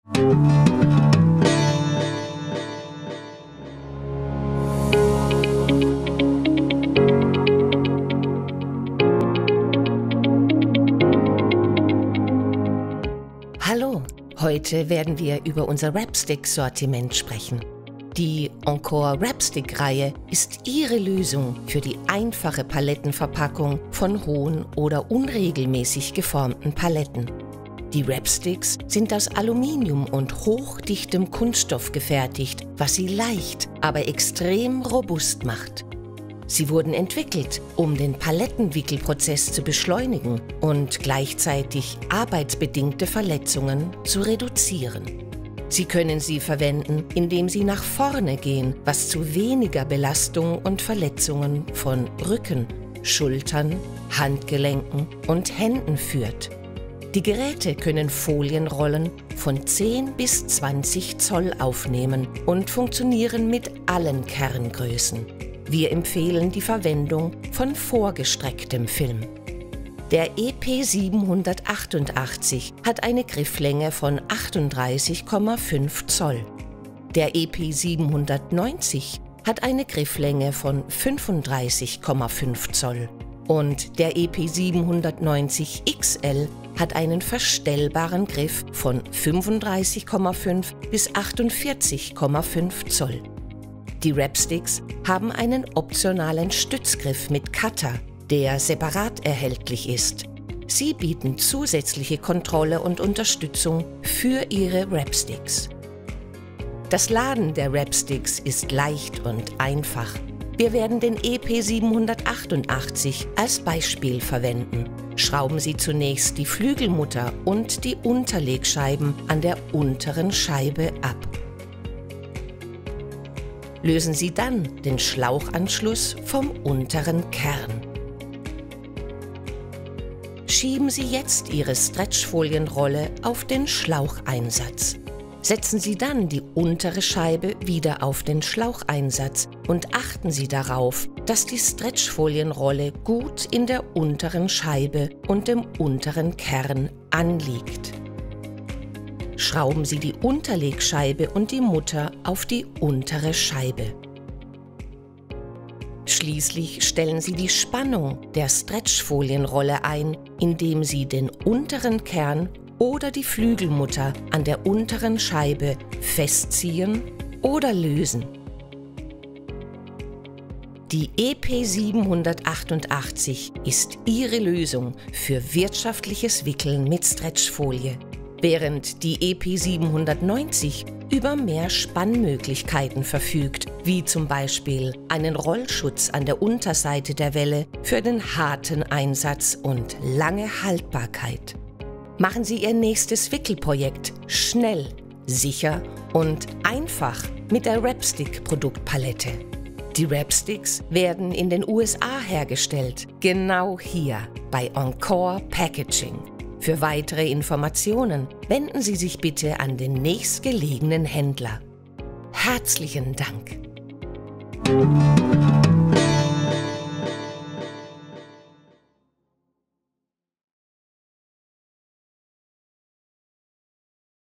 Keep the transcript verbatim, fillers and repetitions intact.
Hallo, heute werden wir über unser Wrapstick-Sortiment sprechen. Die Encore Wrapstick-Reihe ist Ihre Lösung für die einfache Palettenverpackung von hohen oder unregelmäßig geformten Paletten. Die Wrapsticks sind aus Aluminium und hochdichtem Kunststoff gefertigt, was sie leicht, aber extrem robust macht. Sie wurden entwickelt, um den Palettenwickelprozess zu beschleunigen und gleichzeitig arbeitsbedingte Verletzungen zu reduzieren. Sie können sie verwenden, indem sie nach vorne gehen, was zu weniger Belastung und Verletzungen von Rücken, Schultern, Handgelenken und Händen führt. Die Geräte können Folienrollen von zehn bis zwanzig Zoll aufnehmen und funktionieren mit allen Kerngrößen. Wir empfehlen die Verwendung von vorgestrecktem Film. Der E P siebenhundertachtundachtzig hat eine Grifflänge von achtunddreißig Komma fünf Zoll. Der E P siebenhundertneunzig hat eine Grifflänge von fünfunddreißig Komma fünf Zoll. Und der E P siebenhundertneunzig X L hat einen verstellbaren Griff von fünfunddreißig Komma fünf bis achtundvierzig Komma fünf Zoll. Die Wrapsticks haben einen optionalen Stützgriff mit Cutter, der separat erhältlich ist. Sie bieten zusätzliche Kontrolle und Unterstützung für Ihre Wrapsticks. Das Laden der Wrapsticks ist leicht und einfach. Wir werden den E P siebenhundertachtundachtzig als Beispiel verwenden. Schrauben Sie zunächst die Flügelmutter und die Unterlegscheiben an der unteren Scheibe ab. Lösen Sie dann den Schlauchanschluss vom unteren Kern. Schieben Sie jetzt Ihre Stretchfolienrolle auf den Schlaucheinsatz. Setzen Sie dann die untere Scheibe wieder auf den Schlaucheinsatz und achten Sie darauf, dass die Stretchfolienrolle gut in der unteren Scheibe und dem unteren Kern anliegt. Schrauben Sie die Unterlegscheibe und die Mutter auf die untere Scheibe. Schließlich stellen Sie die Spannung der Stretchfolienrolle ein, indem Sie den unteren Kern oder die Flügelmutter an der unteren Scheibe festziehen oder lösen. Die E P siebenhundertachtundachtzig ist Ihre Lösung für wirtschaftliches Wickeln mit Stretchfolie, während die E P siebenhundertneunzig über mehr Spannmöglichkeiten verfügt, wie zum Beispiel einen Rollschutz an der Unterseite der Welle für den harten Einsatz und lange Haltbarkeit. Machen Sie Ihr nächstes Wickelprojekt schnell, sicher und einfach mit der Wrapstick-Produktpalette. Die Wrapsticks werden in den U S A hergestellt, genau hier bei Encore Packaging. Für weitere Informationen wenden Sie sich bitte an den nächstgelegenen Händler. Herzlichen Dank!